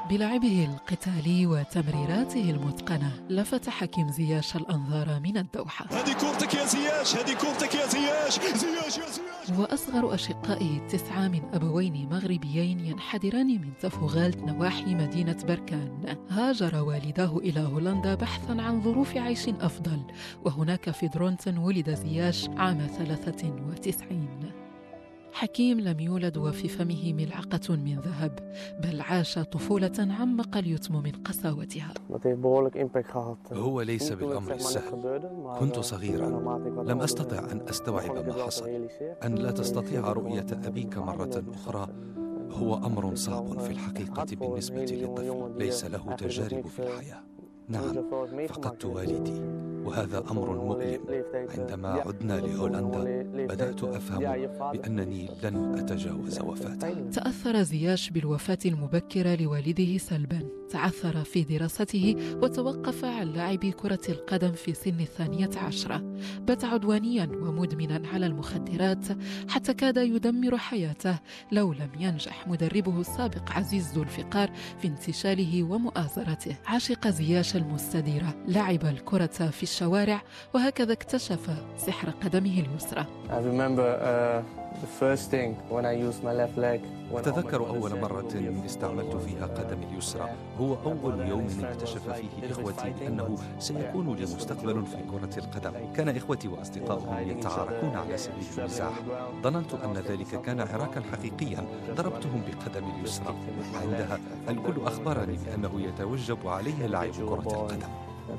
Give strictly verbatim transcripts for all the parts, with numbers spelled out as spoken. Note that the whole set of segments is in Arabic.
بلعبه القتالي وتمريراته المتقنة لفت حكيم زياش الأنظار من الدوحة. هذه كورتك يا زياش، هذه كورتك يا زياش، زياش يا زياش. هو أصغر أشقائه التسعة من أبوين مغربيين ينحدران من تفوغالت نواحي مدينة بركان. هاجر والداه إلى هولندا بحثاً عن ظروف عيش أفضل، وهناك في درونتن ولد زياش عام ثلاثة وتسعين. حكيم لم يولد وفي فمه ملعقة من ذهب، بل عاش طفولة عمق اليتم من قساوتها. هو ليس بالأمر السهل. كنت صغيرا، لم أستطع أن أستوعب ما حصل. أن لا تستطيع رؤية أبيك مرة أخرى هو أمر صعب في الحقيقة بالنسبة للطفل ليس له تجارب في الحياة. نعم، فقدت والدي، وهذا أمر مؤلم. عندما عدنا لهولندا بدأت أفهم بأنني لن أتجاوز وفاته. تأثر زياش بالوفاة المبكرة لوالده سلبا، تعثر في دراسته وتوقف عن لعب كرة القدم في سن الثانية عشرة. بات عدوانيا ومدمنا على المخدرات حتى كاد يدمر حياته لو لم ينجح مدربه السابق عزيز ذو الفقار في انتشاله ومؤازرته. عشق زياش المستديرة، لعب الكرة في الشوارع، وهكذا اكتشف سحر قدمه اليسرى. أتذكر أول مرة استعملت فيها قدمي اليسرى هو أول يوم اكتشف فيه إخوتي بأنه سيكون لي مستقبل في كرة القدم. كان إخوتي وأصدقائهم يتعاركون على سبيل المزاح. ظننت أن ذلك كان عراكا حقيقيا، ضربتهم بقدمي اليسرى. عندها الكل أخبرني بأنه يتوجب علي لعب كرة القدم.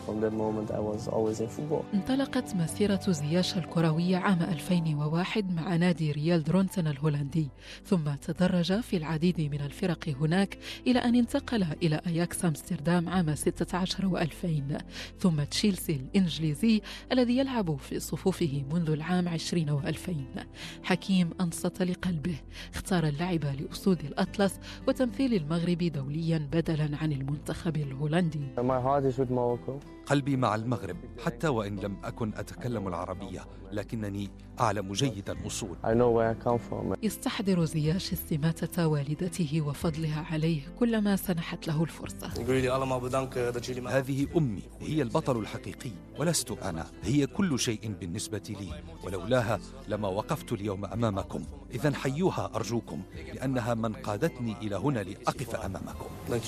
انطلقت مسيرة زياش الكروية عام ألفين وواحد مع نادي ريال درونتن الهولندي، ثم تدرج في العديد من الفرق هناك إلى أن انتقل إلى أياكس أمستردام عام ستة عشر وألفين، ثم تشيلسي الإنجليزي الذي يلعب في صفوفه منذ العام عشرين وألفين. حكيم أنصت لقلبه، اختار اللعب لأسود الأطلس وتمثيل المغرب دوليا بدلا عن المنتخب الهولندي. قلبي مع المغرب، حتى وإن لم أكن أتكلم العربية، لكنني أعلم جيدا الأصول. يستحضر زياش استماتة والدته وفضلها عليه كلما سنحت له الفرصة. هذه أمي، هي البطل الحقيقي ولست أنا، هي كل شيء بالنسبة لي، ولولاها لما وقفت اليوم أمامكم. إذن حيوها أرجوكم، لأنها من قادتني إلى هنا لأقف أمامكم.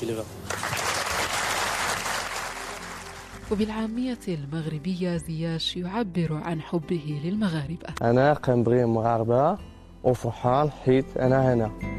وبالعامية المغربية زياش يعبر عن حبه للمغاربة. أنا كنبغي المغاربة وفرحان حيت أنا هنا.